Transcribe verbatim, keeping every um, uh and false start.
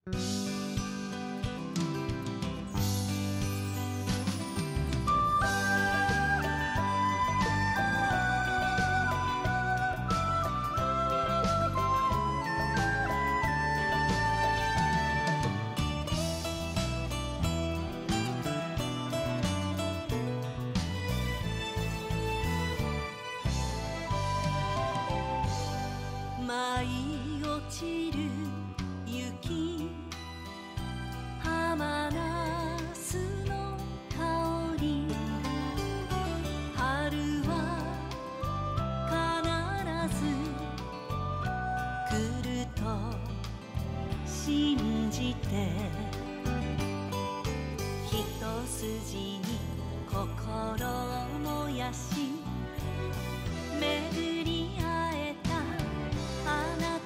舞い落ちる雪、浜ナスの香り、春は必ず来ると信じて、一筋に心を燃やし巡り会えたあなた